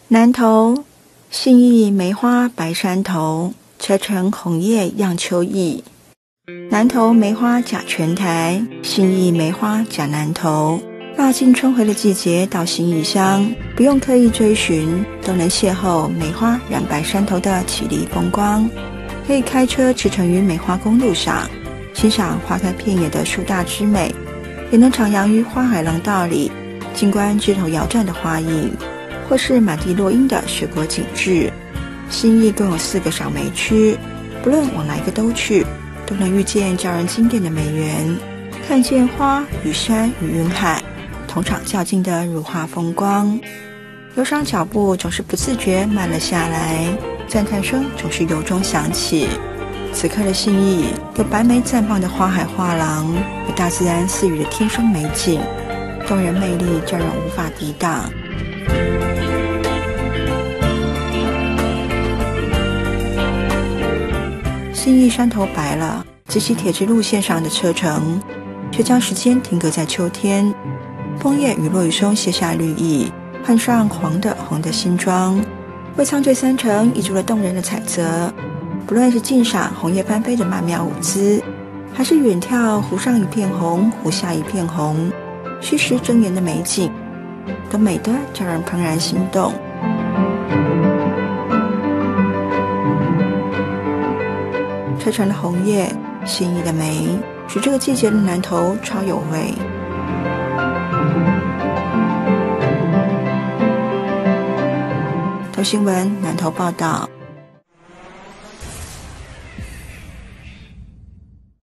南投信义梅花白山头，车城红叶漾秋意。南投梅花甲全台，信义梅花甲南投。踏进春回的季节，到信义乡，不用特意追寻，都能邂逅梅花染白山头的绮丽风光。可以开车驰骋于梅花公路上，欣赏花开遍野的树大之美，也能徜徉于花海廊道里，静观枝头摇转的花影，或是满地落英的雪国景致。信义共有4个赏梅区，不论往哪一个都去，都能遇见叫人惊艳的美园，看见花与山与云海同场较劲的如画风光。忧伤脚步总是不自觉慢了下来，赞叹声总是由衷响起。此刻的信义有白梅绽放的花海画廊，有大自然赐予的天生美景，动人魅力叫人无法抵挡。信义山头白了，直袭铁支路线上的车程却将时间停格在秋天。枫叶与落羽松卸下绿意，换上黄的红的新装，为苍翠山城溢出了动人的彩泽。不论是静赏红叶翻飞的曼妙舞姿，还是远眺湖上一片红湖下一片红，虚实睁眼的美景，都美得叫人怦然心动。车城的红叶，信义的梅，使这个季节的南投超有味。投新闻南投报道。